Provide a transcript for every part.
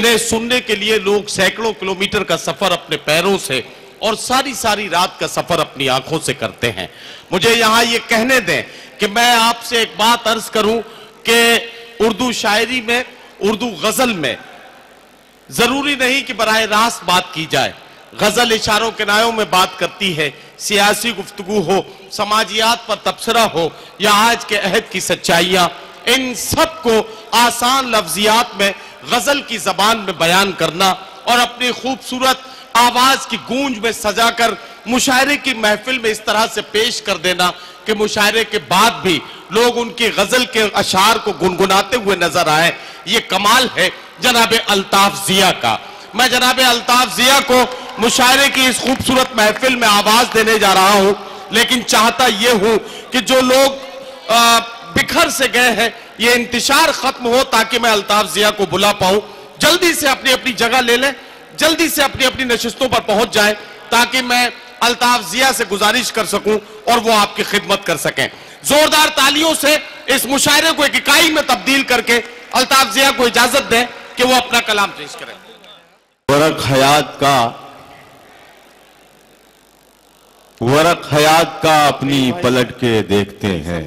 انہیں سننے کے لیے لوگ سینکڑوں کلومیٹر کا سفر اپنے پیروں سے اور ساری رات کا سفر اپنی آنکھوں سے کرتے ہیں۔ مجھے یہاں یہ کہنے دیں کہ میں آپ سے ایک بات عرض کروں کہ اردو شاعری میں، اردو غزل میں ضروری نہیں کہ براہ راست بات کی جائے۔ غزل اشاروں کنایوں میں بات کرتی ہے، سیاسی گفتگو ہو، سماجیات پر تبصرہ ہو یا آج کے عہد کی سچائیاں، ان سب کو آسان لفظیات میں غزل کی زبان میں بیان کرنا اور اپنی خوبصورت آواز کی گونج میں سجا کر مشاعرے کی محفل میں اس طرح سے پیش کر دینا کہ مشاعرے کے بعد بھی لوگ ان کی غزل کے اشعار کو گنگناتے ہوئے نظر آئے، یہ کمال ہے جناب الطاف ضیاء کا۔ میں جناب الطاف ضیاء کو مشاعرے کی اس خوبصورت محفل میں آواز دینے جا رہا ہوں، لیکن چاہتا یہ ہوں کہ جو لوگ بکھر سے گئے ہیں یہ انتشار ختم ہو تاکہ میں الطاف ضیاء کو بلا پاؤں۔ جلدی سے اپنی اپنی جگہ لے لیں، جلدی سے اپنی اپنی نشستوں پر پہنچ جائیں تاکہ میں الطاف ضیاء سے گزارش کر سکوں اور وہ آپ کی خدمت کر سکیں۔ زوردار تالیوں سے اس مشاعرے کو ایک اکائی میں تبدیل کر کے الطاف ضیاء کو اجازت دیں کہ وہ اپنا کلام پیش کریں۔ ورق حیات کا اپنی پلٹ کے دیکھتے ہیں،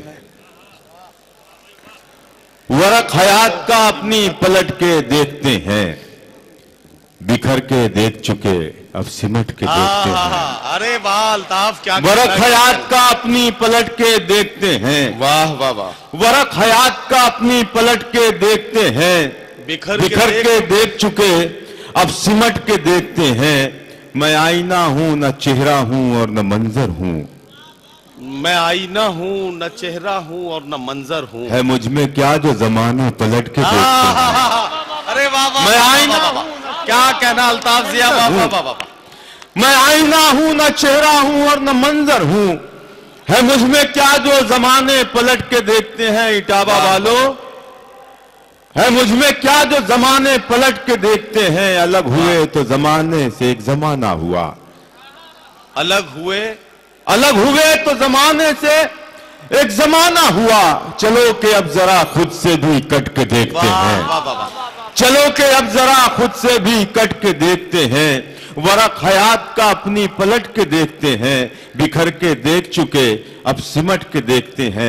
ورق حیات کا اپنی پلٹ کے دیکھتے ہیں، بکھر کے دیکھ چکے اب سمٹ کے دیکھتے ہیں۔ ارے واہ الطاف کیا ورق حیات کا اپنی پلٹ کے دیکھتے ہیں، واہ واہ واہ، ورق حیات کا اپنی پلٹ کے دیکھتے ہیں، بکھر کے دیکھ چکے اب سمٹ کے دیکھتے ہیں۔ میں آئینہ ہوں نہ چہرہ ہوں اور نہ منظر ہوں، میں آئینہ ہوں نہ چہرہ ہوں اور نہ منظر ہوں، ہے مجھ میں کیا جو زمانہ پلٹ کے دیکھتے ہیں۔ ارے واہ واہ، میں آئینہ ہوں کیا کہنا الطاف ضیاء، واہ واہ واہ واہ، میں آئینہ ہوں نہ چہرہ ہوں اور نہ منظر ہوں، ہے مجھ میں کیا جو زمانے پلٹ کے دیکھتے ہیں۔ اٹاوا والو، ہے مجھ میں کیا جو زمانے پلٹ کے دیکھتے ہیں، الگ ہوئے تو زمانے سے ایک زمانہ ہوا، الگ ہوئے تو زمانے سے ایک زمانہ ہوا، چلو کہ اب ذرا خود سے بھی کٹ کے دیکھتے ہیں، چلو کہ اب ذرا خود سے بھی کٹ کے دیکھتے ہیں۔ ورق حیات کا اپنی پلٹ کے دیکھتے ہیں، بکھر کے دیکھ چکے اب سمٹ کے دیکھتے ہیں۔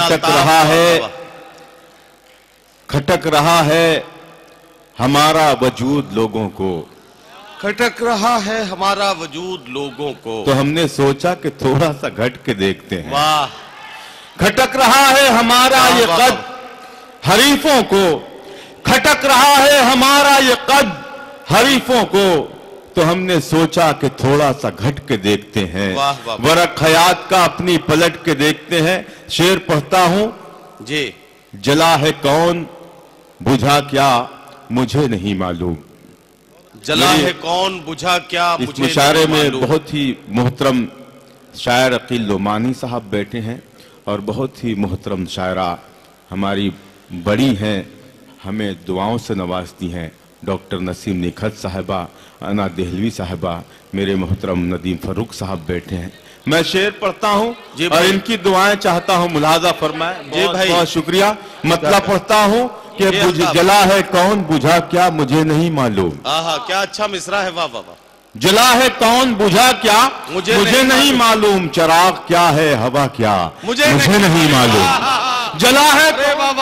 کھٹک رہا ہے ہمارا وجود لوگوں کو، کھٹک رہا ہے ہمارا وجود لوگوں کو، تو ہم نے سوچا کہ تھوڑا سا گھٹ کے دیکھتے ہیں۔ واہ، کھٹک رہا ہے ہمارا یہ قد حریفوں کو، کھٹک رہا ہے ہمارا یہ قد حریفوں کو، تو ہم نے سوچا کہ تھوڑا سا گھٹ کے دیکھتے ہیں۔ ورق حیات کا اپنی پلٹ کے دیکھتے ہیں۔ شعر پڑھتا ہوں جی۔ جلا ہے کون بجھا کیا مجھے نہیں معلوم، جلا ہے کون بجھا کیا مجھے نہیں معلوم۔ اس مشاعرے میں بہت ہی محترم شاعر عقیل لومانی صاحب بیٹھے ہیں اور بہت ہی محترم شاعرہ ہماری بڑی ہیں، ہمیں دعاؤں سے نوازتی ہیں، ڈاکٹر نسیم نکھت صاحبہ، انا دہلوی صاحبہ، میرے محترم ندیم فاروق صاحب بیٹھے ہیں۔ میں شعر پڑھتا ہوں اور ان کی دعائیں چاہتا ہوں ملاحظہ فرمائیں۔ بہت شکریہ۔ مطلب پڑھتا ہوں کہ جلا ہے کون بجھا کیا مجھے نہیں معلوم۔ کیا اچھا مصرع ہے، واہ واہ واہ۔ جلا ہے کون بجھا کیا مجھے نہیں معلوم، چراغ کیا ہے ہوا کیا مجھے نہیں معلوم۔ جلا ہے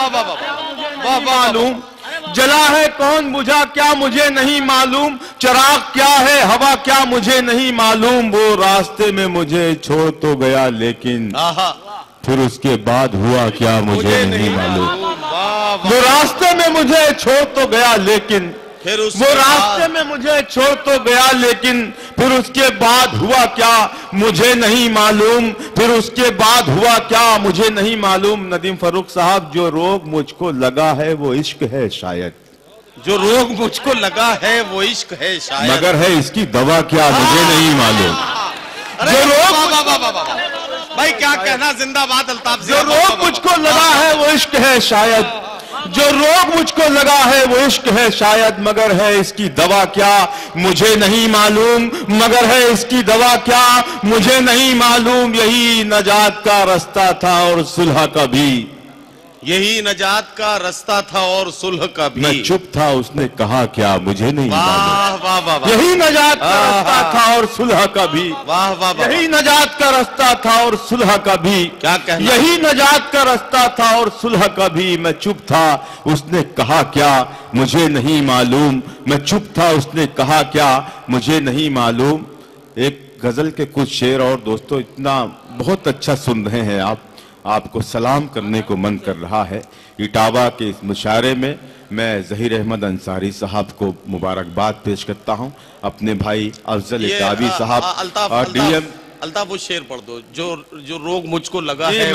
معلوم، جلا ہے کون بجھا کیا مجھے نہیں معلوم، چراغ کیا ہے ہوا کیا مجھے نہیں معلوم۔ وہ راستے میں مجھے چھوڑ تو گیا لیکن پھر اس کے بعد ہوا کیا مجھے نہیں معلوم۔ وہ راستے میں مجھے چھوڑ تو گیا لیکن، وہ راستے میں مجھے چھوڑ تو گیا لیکن پھر اس کے بعد ہوا کیا مجھے نہیں معلوم، پھر اس کے بعد ہوا کیا مجھے نہیں معلوم۔ ندیم فاروق صاحب، جو روگ مجھ کو لگا ہے وہ عشق ہے شاید، جو روگ مجھ کو لگا ہے وہ عشق ہے شاید، مگر ہے اس کی دوا کیا مجھے نہیں معلوم۔ جو روگ، بھائی کیا کہنا، زندہ باد الطاف ضیاء۔ جو روگ مجھ کو لگا ہے وہ عشق ہے شاید، جو روگ مجھ کو لگا ہے وہ عشق ہے شاید، مگر ہے اس کی دوا کیا مجھے نہیں معلوم، مگر ہے اس کی دوا کیا مجھے نہیں معلوم۔ یہی نجات کا رستہ تھا اور صلح کا بھی، یہی نجات کا رستہ تھا اور صلح کا بھی. میں چپ تھا اس نے کہا کیا مجھے نہیں معلوم. واہ واہ واہ واہ. یہی نجات کا رستہ تھا اور صلح کا بھی. واہ واہ واہ. یہی نجات کا رستہ تھا اور صلح کا بھی. کیا کہنا. یہی نجات کا رستہ تھا اور صلح کا بھی. میں چپ تھا اس نے کہا کیا مجھے نہیں معلوم. میں چپ تھا اس نے کہا کیا مجھے نہیں معلوم. ایک غزل کے کچھ شعر اور دوستو اتنا بہت اچھا سن رہے ہیں آپ کو سلام کرنے کو من کر رہا ہے. اٹاوا کے اس مشاعرے میں میں ظہیر احمد انصاری صاحب کو مبارکباد پیش کرتا ہوں. اپنے بھائی افضل اٹاوی صاحب اور ڈی ایم. الطاف وہ شعر پڑھ دو جو روگ مجھ کو لگا ہے.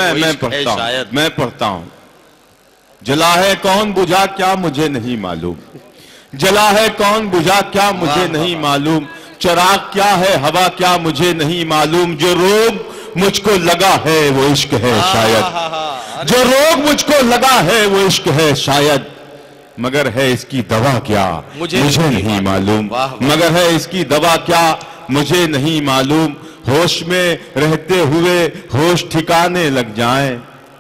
میں پڑھتا ہوں. جلا ہے کون بجھا کیا مجھے نہیں معلوم. جلا ہے کون بجھا کیا مجھے نہیں معلوم. چراغ کیا ہے ہوا کیا مجھے نہیں معلوم. جو روگ مجھ کو لگا ہے وہ عشق ہے شاید. جو روگ مجھ کو لگا ہے وہ عشق ہے شاید. مگر ہے اس کی دوا کیا مجھے نہیں معلوم. مگر ہے اس کی دوا کیا مجھے نہیں معلوم. ہوش میں رہتے ہوئے ہوش ٹھکانے لگ جائیں.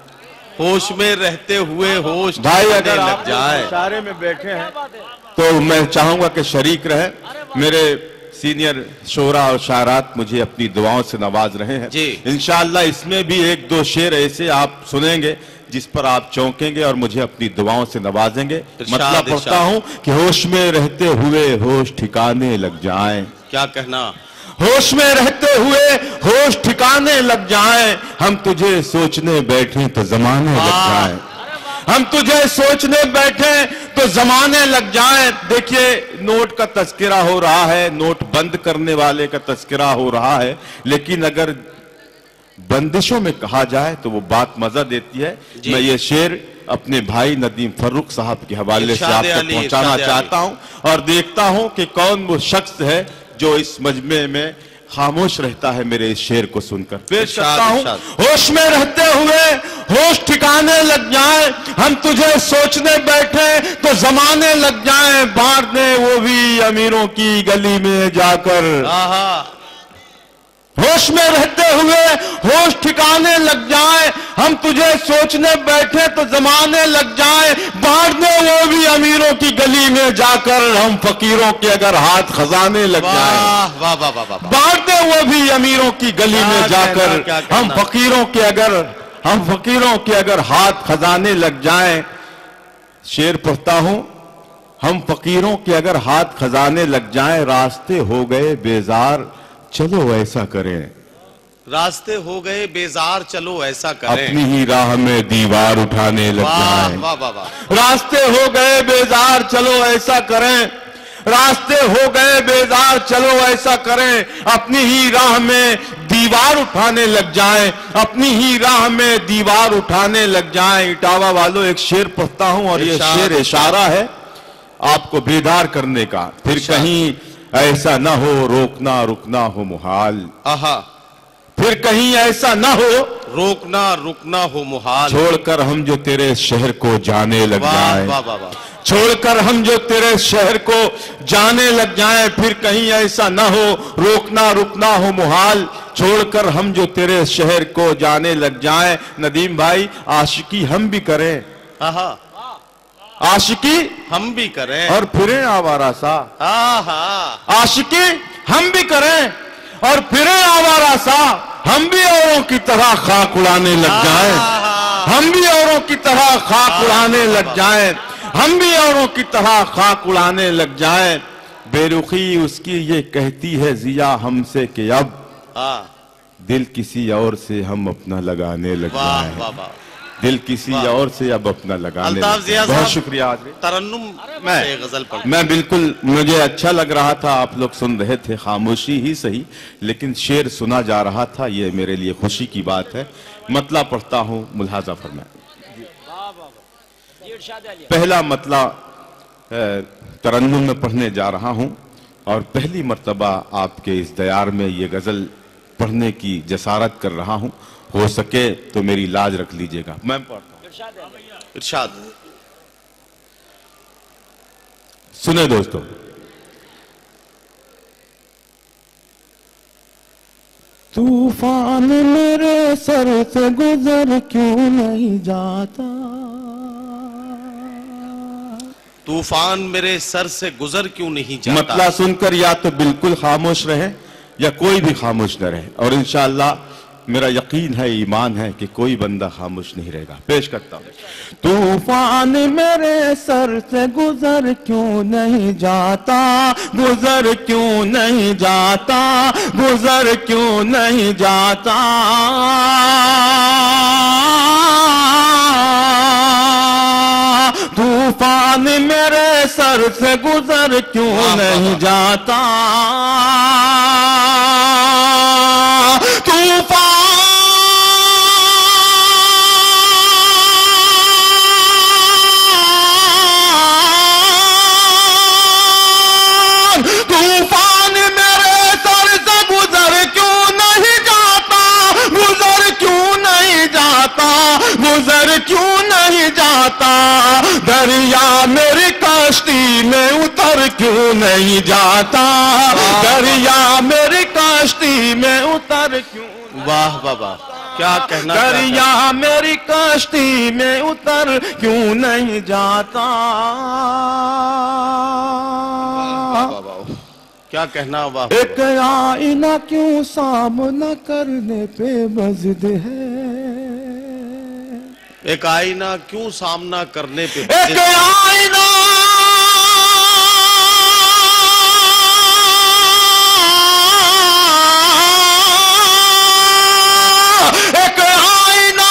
ہوش میں رہتے ہوئے ہوش بھائی اگر لگ آپ جائے. مشاعرے میں بیٹھے ہیں تو میں چاہوں گا کہ شریک رہیں. میرے سینئر شعراء اور شاعرات مجھے اپنی دعاؤں سے نواز رہے ہیں. انشاءاللہ اس میں بھی ایک دو شعر ایسے آپ سنیں گے جس پر آپ چونکیں گے اور مجھے اپنی دعاؤں سے نوازیں گے. مطلب پڑھتا ہوں کہ ہوش میں رہتے ہوئے ہوش ٹھکانے لگ جائیں. کیا کہنا. ہوش میں رہتے ہوئے ہوش ٹھکانے لگ جائیں. ہم تجھے سوچنے بیٹھیں تو زمانے لگ جائیں. ہم تجھے سوچنے بیٹھیں تو زمانے لگ جائیں. دیکھیے نوٹ کا تذکرہ ہو رہا ہے. نوٹ بند کرنے والے کا تذکرہ ہو رہا ہے. لیکن اگر بندشوں میں کہا جائے تو وہ بات مزہ دیتی ہے. میں یہ شعر اپنے بھائی ندیم فروخ صاحب کے حوالے سے آپ کو پہنچانا چاہتا ہوں اور دیکھتا ہوں کہ کون وہ شخص ہے جو اس مجمع میں خاموش رہتا ہے میرے اس شعر کو سن کر. پیش کرتا ہوں. ہوش میں رہتے ہوئے ہوش ٹھکانے لگ جائیں. ہم تجھے سوچنے بیٹھے تو زمانے لگ جائیں. بانٹنے وہ بھی امیروں کی گلی میں جا کر. ہوش میں رہتے ہوئے ہوش ٹھکانے لگ جائیں. ہم تجھے سوچنے بیٹھے تو زمانے لگ جائیں. بانٹنے وہ بھی امیروں کی گلی میں جا کر. ہم فقیروں کے اگر ہاتھ خزانے لگ جائیں. بانٹنے وہ بھی امیروں کی گلی میں جا کر. ہم فقیروں کے اگر ہاتھ خزانے لگ جائیں. شعر پڑھتا ہوں. ہم فقیروں کے اگر ہاتھ خزانے لگ جائیں. راستے ہو گئے بیزار چلو ایسا کریں. راستے ہو گئے بیزار چلو ایسا کریں. اپنی ہی راہ میں دیوار اٹھانے لگ جائیں. راستے ہو گئے بیزار چلو ایسا کریں. راستے ہو گئے بیزار چلو ایسا کریں. اپنی ہی راہ میں دیوار اٹھانے لگ جائیں. اپنی ہی راہ میں دیوار اٹھانے لگ جائیں. اٹاوا والوں ایک شعر پڑھتا ہوں اور یہ شعر اشارہ ہے آپ کو بیدار کرنے کا. پھر کہیں ایسا نہ ہو روکنا رکنا ہو محال. پھر کہیں ایسا نہ ہو روکنا رکنا ہو محال. چھوڑ کر ہم جو تیرے شہر کو جانے لگ جائیں. چھوڑ کر ہم جو تیرے شہر کو جانے لگ جائیں. پھر کہیں ایسا نہ ہو روکنا رکنا ہو محال. چھوڑ کر ہم جو تیرے شہر کو جانے لگ جائیں. ندیم بھائی عاشقی ہم بھی کریں. عاشقی ہم بھی کریں اور پھریں آوارہ سا. عاشقی ہم بھی کریں اور پھریں آوارہ سا. ہم بھی اوروں کی طرح خاک اڑانے لگ جائیں. ہم بھی اوروں کی طرح خاک اڑانے لگ جائیں. ہم بھی اوروں کی طرح خاک اڑانے لگ جائیں. بے رخی اس کی یہ کہتی ہے ضیا ہم سے کہ اب دل کسی اور سے ہم اپنا لگانے لگ جائیں. دل کسی اور سے اب اپنا لگانے لگ جائیں. بہت شکریہ. ترنم غزل پڑھ. میں بالکل مجھے اچھا لگ رہا تھا. آپ لوگ سن رہے تھے خاموشی ہی صحیح لیکن شعر سنا جا رہا تھا. یہ میرے لیے خوشی کی بات ہے. مطلع پڑھتا ہوں ملاحظہ فرمائیں. پہلا مطلع ترنم میں پڑھنے جا رہا ہوں اور پہلی مرتبہ آپ کے اس دیار میں یہ غزل پڑھنے کی جسارت کر رہا ہوں. ہو سکے تو میری لاج رکھ لیجئے گا. میں پڑھتا ہوں. ارشاد. سنیں دوستو. طوفان میرے سر سے گزر کیوں نہیں جاتا. तूफान मेरे सर से गुजर क्यों नहीं जाता। मतला सुनकर या तो बिल्कुल खामोश रहे या कोई भी खामोश न रहे, और इंशाअल्लाह मेरा यकीन है, ईमान है कि कोई बंदा खामोश नहीं रहेगा। पेश करता हूं। तूफान मेरे सर से गुजर क्यों नहीं जाता, गुजर क्यों नहीं जाता, गुजर क्यों नहीं जाता। तूफान मेरे सर से गुजर क्यों नहीं जाता। तूफान तूफान मेरे सर से गुजर क्यों नहीं जाता, गुजर क्यों नहीं जाता, गुजर क्यों नहीं जाता। दरिया मेरी कश्ती में उतर क्यों नहीं जाता, दरिया मेरी कश्ती में उतर क्यों। वाह वाह वाह, क्या कहना। दरिया मेरी कश्ती में उतर क्यों नहीं जाता। क्या कहना। वाह। एक आईना क्यों सामना करने पे मस्जिद है, एक आईना क्यों सामना करने पे। एक आईना एक आईना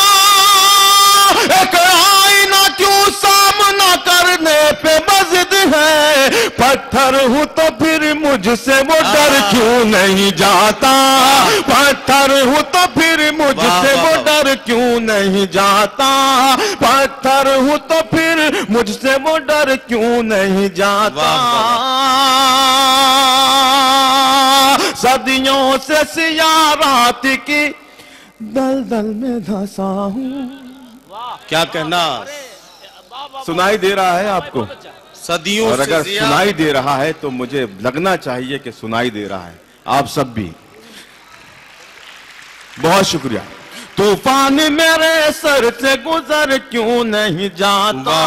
एक आईना क्यों सामना करने पे मस्जिद है। पत्थर हूं तो फिर मुझसे वो डर क्यों नहीं जाता, पत्थर हूं तो फिर मुझसे वो डर क्यों नहीं जाता। पत्थर हूं तो फिर मुझसे वो डर क्यों नहीं जाता। सदियों से सियारात की दलदल में धंसा हूं। क्या कहना। सुनाई दे रहा है आपको? सदियों और अगर से सुनाई दे रहा है तो मुझे लगना चाहिए कि सुनाई दे रहा है। आप सब भी बहुत शुक्रिया। तूफान मेरे सर से गुजर क्यों नहीं जाता।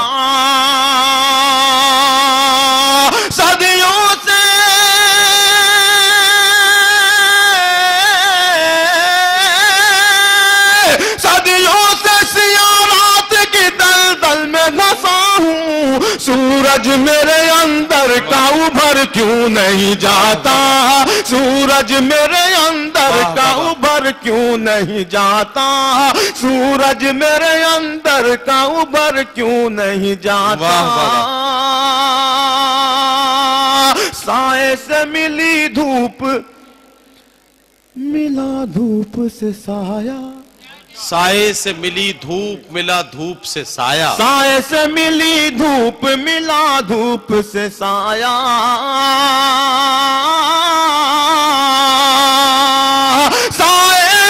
सदियों से सियारात की दलदल में धंसा हूँ। सूरज मेरे अंदर का उभर क्यों नहीं जाता, सूरज मेरे अंदर का उभर क्यों नहीं जाता। सूरज मेरे अंदर का उभर क्यों नहीं जाता। साए से मिली धूप मिला धूप से साया, साए से मिली धूप मिला धूप से साया। साए से मिली धूप मिला धूप से साया। साए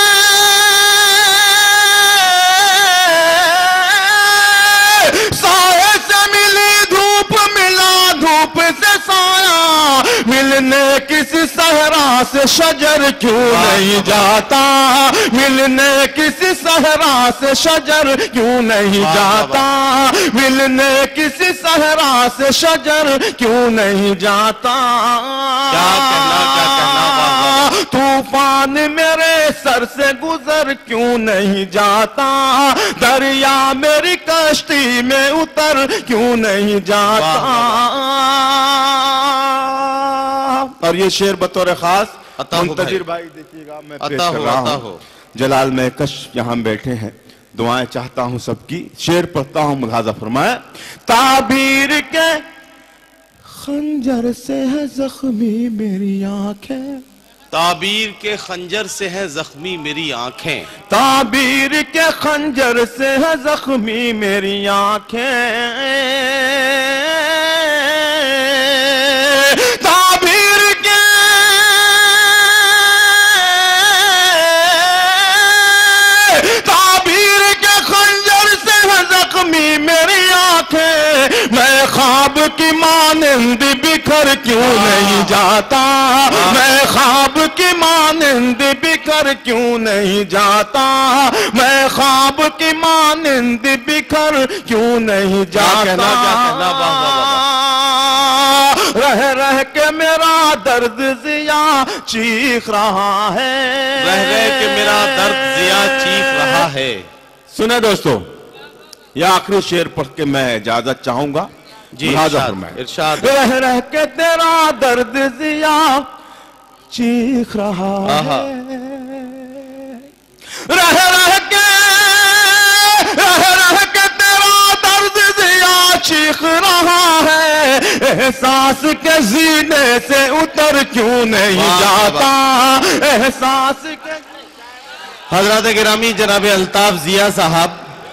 से मिली धूप मिला धूप से साया। मिलने किसी सहरा से शजर क्यों नहीं जाता, मिलने किसी सहरा से शजर क्यों नहीं जाता। मिलने किसी सहरा से शजर क्यों नहीं जाता। क्या कहना। तूफान मेरे सर से गुजर क्यों नहीं जाता। दरिया मेरी कश्ती में उतर क्यों नहीं जाता। और ये शेर बतौर खास मुंतजिर भाई देखिएगा, मैं पेश कर रहा हूं। जलाल महकश यहाँ बैठे हैं, दुआएं चाहता हूं सबकी। शेर पढ़ता हूं, मुलाजा फरमाए। ताबीर के खंजर से है जख्मी मेरी आंखें, ताबीर के खंजर से है जख्मी मेरी आंखें। ताबीर के खंजर से है जख्मी मेरी आंखें। ताबीर के खंजर से है जख्मी मेरी आंखें। मैं خواب کی مانند بکھر کیوں نہیں جاتا، میں خواب کی مانند بکھر کیوں نہیں جاتا، میں خواب کی مانند بکھر کیوں نہیں جاتا، رہ رہ کے میرا درد ضیا چیخ رہا ہے، رہ رہ کے میرا درد ضیا چیخ رہا ہے۔ سنیں دوستو، یہ آخری شعر پڑھ کے میں اجازت چاہوں گا۔ جی ارشاد۔ رہ رہ کے تیرا درد ضیا چیخ رہا ہے، رہ رہ کے تیرا درد ضیا چیخ رہا ہے، احساس کے سینے سے اتر کیوں نہیں جاتا، احساس کے۔ حضرات گرامی جناب الطاف ضیا صاحب،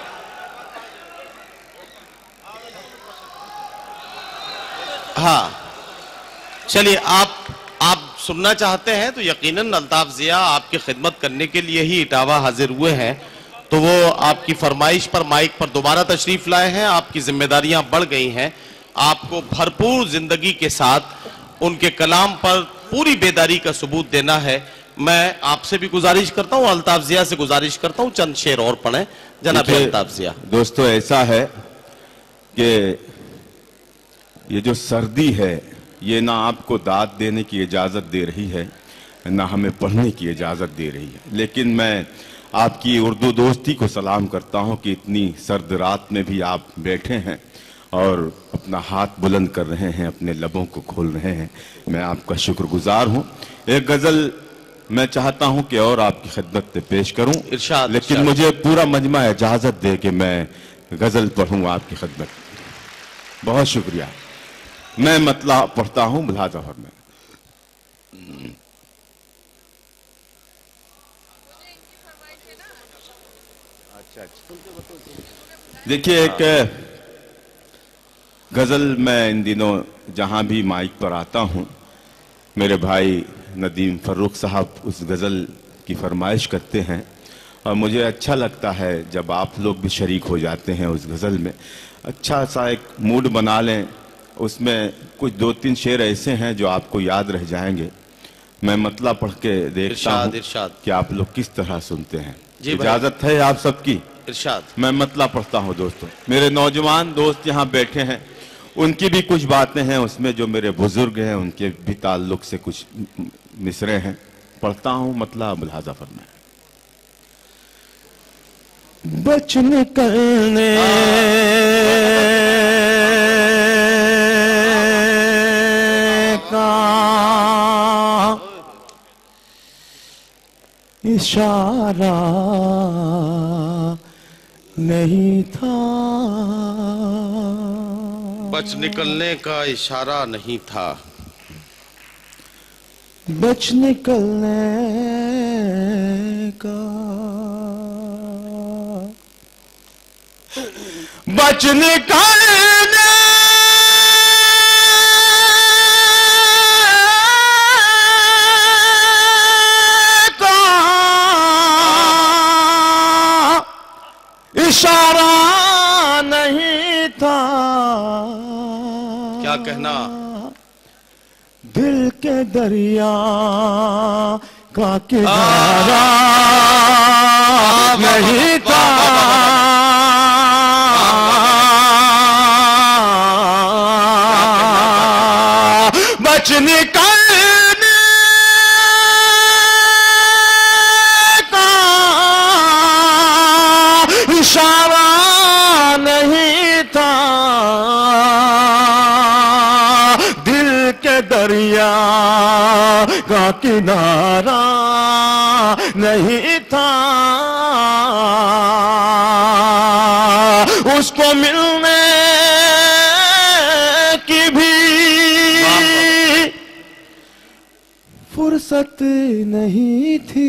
ہاں چلیے آپ سننا چاہتے ہیں تو یقیناً الطاف ضیا آپ کی خدمت کرنے کے لیے ہی اٹاوا حاضر ہوئے ہیں، تو وہ آپ کی فرمائش پر مائک پر دوبارہ تشریف لائے ہیں، آپ کی ذمہ داریاں بڑھ گئی ہیں، آپ کو بھرپور زندگی کے ساتھ ان کے کلام پر پوری بیداری کا ثبوت دینا ہے۔ میں آپ سے بھی گزارش کرتا ہوں، الطاف ضیا سے گزارش کرتا ہوں چند شعر اور پڑھیں جناب الطاف ضیا۔ دوستو ایسا ہے کہ یہ جو سردی ہے یہ نہ آپ کو داد دینے کی اجازت دے رہی ہے نہ ہمیں پڑھنے کی اجازت دے رہی ہے، لیکن میں آپ کی اردو دوستی کو سلام کرتا ہوں کہ اتنی سرد رات میں بھی آپ بیٹھے ہیں اور اپنا ہاتھ بلند کر رہے ہیں، اپنے لبوں کو کھول رہے ہیں، میں آپ کا شکر گزار ہوں۔ ایک غزل میں چاہتا ہوں کہ اور آپ کی خدمت میں پیش کروں، لیکن مجھے پورا مجمع اجازت دے کہ میں غزل پڑھوں آپ کی خدمت۔ بہت شکریہ۔ میں مطلع پڑھتا ہوں، ملاحظہ فرمائیں۔ دیکھیے ایک غزل میں ان دنوں جہاں بھی مائک پر آتا ہوں، میرے بھائی ندیم فروخ صاحب اس غزل کی فرمائش کرتے ہیں اور مجھے اچھا لگتا ہے جب آپ لوگ بھی شریک ہو جاتے ہیں اس غزل میں، اچھا سا ایک موڈ بنا لیں، اس میں کچھ دو تین شعر ایسے ہیں جو آپ کو یاد رہ جائیں گے۔ میں مطلع پڑھ کے دیکھتا ہوں کہ آپ لوگ کس طرح سنتے ہیں۔ اجازت ہے آپ سب کی؟ ارشاد۔ میں مطلع پڑھتا ہوں دوستو، میرے نوجوان دوست یہاں بیٹھے ہیں، ان کی بھی کچھ باتیں ہیں اس میں، جو میرے بزرگ ہیں ان کے بھی تعلق سے کچھ مصرے ہیں، پڑھتا ہوں مطلع، ملاحظہ فرمائیں۔ بچ نکلنے کا اشارہ نہیں تھا، بچ نکلنے کا اشارہ نہیں تھا، بچ نکلنے کا، بچ نکلنے کا اشارہ نہیں تھا، کیا کہنا، دل کے دریا کا کنارہ نہیں تھا، بچ نکلنے کا اشارہ نہیں تھا، دل کے دریا کا کنارہ نہیں تھا، اس کو ملنے کی بھی فرصت نہیں تھی۔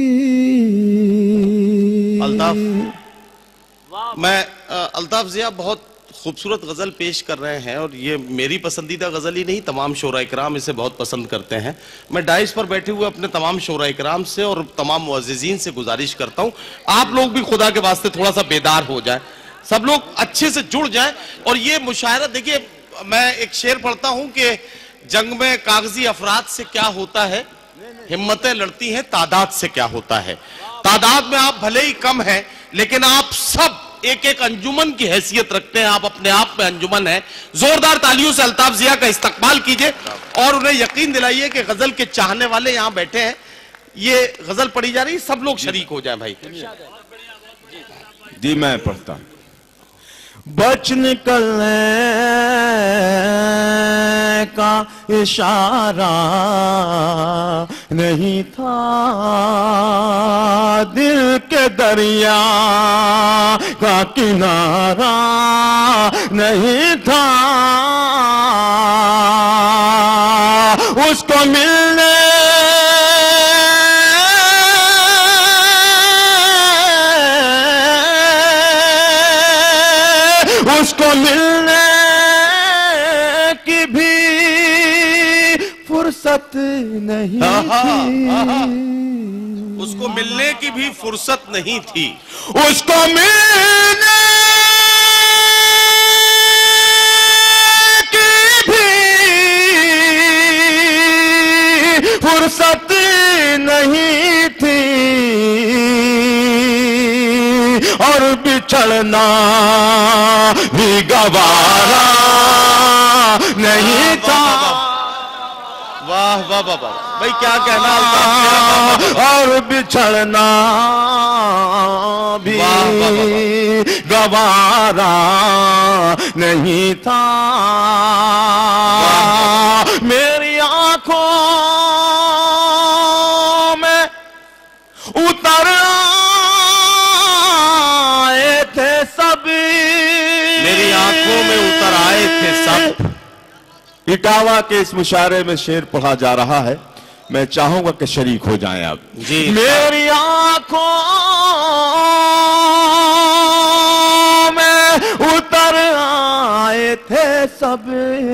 الطاف ضیا بہت خوبصورت غزل پیش کر رہے ہیں، اور یہ میری پسندیدہ غزل ہی نہیں، تمام شعراء اکرام اسے بہت پسند کرتے ہیں۔ میں ڈائس پر بیٹھے ہوئے اپنے تمام شعراء اکرام سے اور تمام معززین سے گزارش کرتا ہوں، آپ لوگ بھی خدا کے واسطے تھوڑا سا بیدار ہو جائیں، سب لوگ اچھے سے جڑ جائیں، اور یہ مشاعرہ دیکھیے میں ایک شعر پڑھتا ہوں کہ جنگ میں کاغذی افراد سے کیا ہوتا ہے، ہمتیں لڑتی ہیں تعداد سے کیا ہوتا ہے. تعداد میں آپ بھلے ہی کم ہیں لیکن آپ سب ایک ایک انجمن کی حیثیت رکھتے ہیں، آپ اپنے آپ میں انجمن ہیں. زوردار تالیوں سے الطاف ضیاء کا استقبال کیجئے اور انہیں یقین دلائیے کہ غزل کے چاہنے والے یہاں بیٹھے ہیں. یہ غزل پڑھی جا رہی، سب لوگ شریک ہو جائیں بھائی. جی میں پڑھتا ہوں. بچ نکلنے کا اشارہ نہیں تھا، دل کے دریا کا کنارہ نہیں تھا، اس کو ملنے اس کو ملنے کی بھی فرصت نہیں تھی، اس کو ملنے کی بھی فرصت نہیں تھی، اس کو ملنے کی بھی فرصت نہیں تھی، اور بچھڑنا بھی گوارا نہیں تھا. واہ واہ واہ واہ بھائی کیا کہنا الطاف. اور بچھڑنا بھی گوارا نہیں تھا، میری آنکھوں میں اتر آئے تھے سب، میری آنکھوں میں اتر آئے تھے سب. اٹاوا کے اس مشاعرے میں شعر پڑھا جا رہا ہے، میں چاہوں گا کہ شریک ہو جائیں آپ. جی میری آنکھوں میں اتر آئے تھے سب،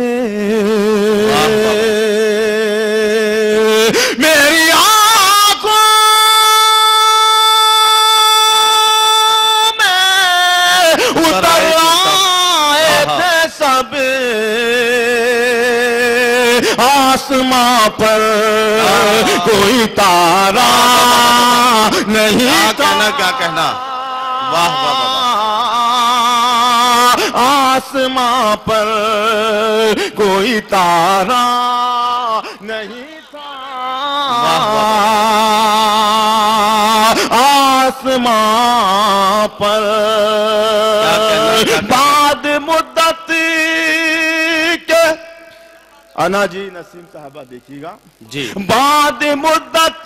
میری آنکھوں میں اتر آئے تھے سب، آسماں پر کوئی تارا نہیں تھا. کیا کہنا واہ واہ واہ. آسماں پر کوئی تارا نہیں تھا، آسماں پر بعد مدت کے انا جی نسیم صاحبہ دیکھیے گا جی. بعد مدت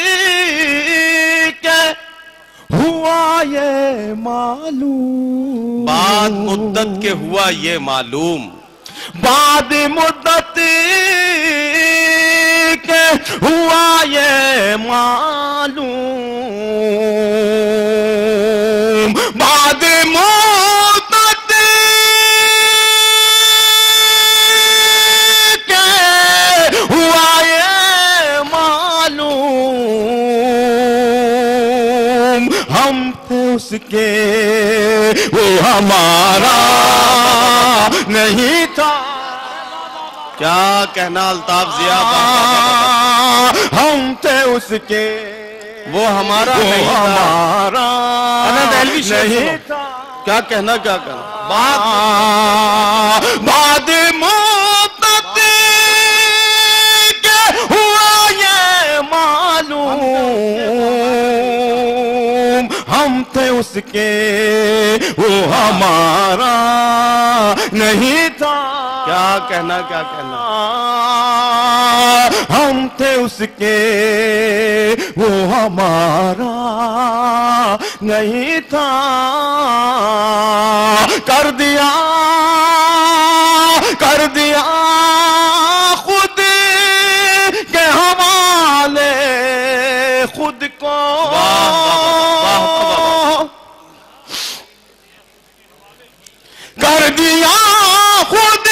کے ہوا یہ معلوم، بعد مدت کے ہوا یہ معلوم، بعد مدت کے ہوا یہ معلوم، بعد مدت کے ہوا یہ معلوم، ہم تھے اس کے وہ ہمارا نہیں تھا. کیا کہنا الطاف ضیاء. ہم تھے اس کے وہ ہمارا وہ نہیں تھا. ہمارا انا دہلوی شعر نہیں سنو. تھا. کیا کہنا کیا کہنا. بعد مدت کے ہوا یہ معلوم، ہم تھے اس کے وہ ہمارا نہیں تھا. کیا کہنا کیا کہنا. ہم تھے اس کے وہ ہمارا نہیں تھا. کر دیا خود کے حوالے خود کو، کر دیا خود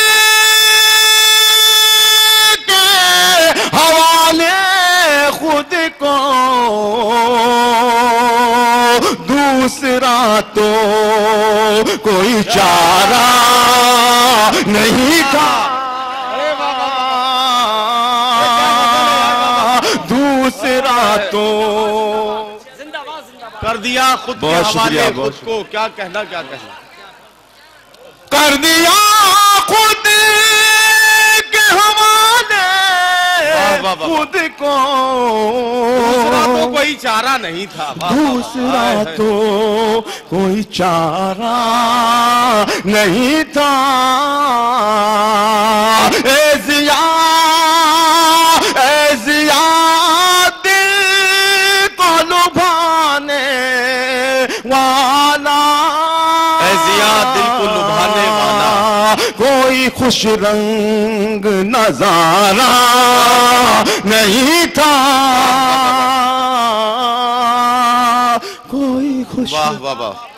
کے حوالے خود کو، دوسرا تو کوئی چارہ نہیں تھا، دوسرا تو کر دیا خود کے حوالے خود کو، کیا کہنا کر دیا خود کے حوالے خود کو، دوسرا تو کوئی چارہ نہیں تھا، دوسرا تو کوئی چارہ نہیں تھا، اے ضیا دل کو لبھانے والا، اے ضیا دل کو لبھانے والا، کوئی خوش رنگ نظارہ نہیں تھا، کوئی خوش واہ واہ واہ